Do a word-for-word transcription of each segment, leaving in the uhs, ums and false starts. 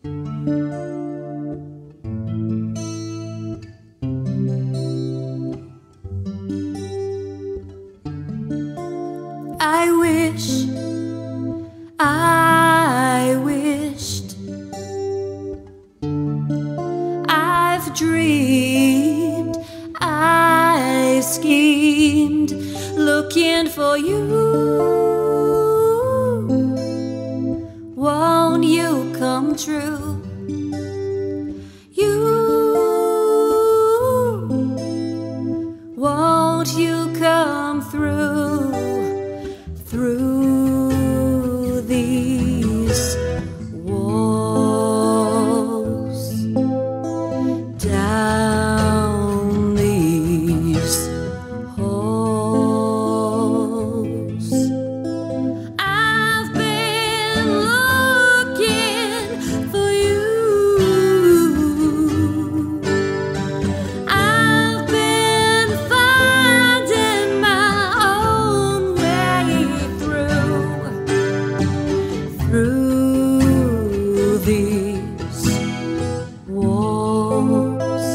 I wish, I wished, I've dreamed, I schemed, looking for you. Won't you come true? You, won't you come through? Through these walls, down these halls, I've been looking for you. I've been finding my own way through these walls,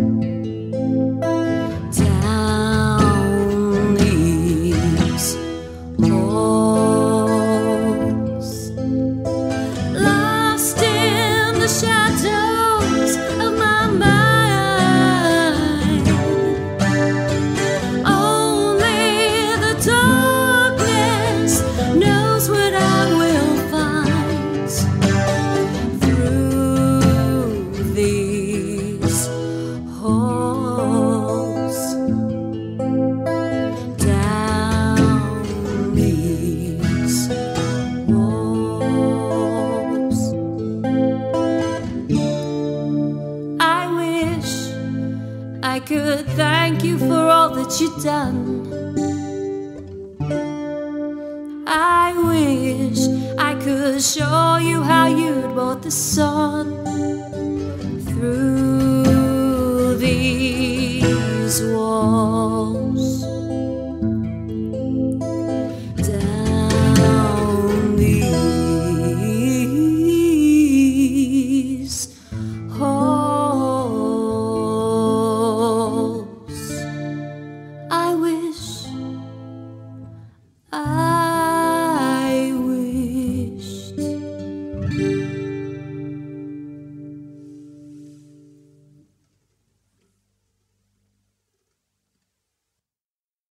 down these halls, lost in the shadows of my mind. Only the darkness knows what I will find through these halls, down these walls. I wish I could thank you for all that you've done. I wish I could show you how you'd brought the sun through these walls, down these halls. I wish I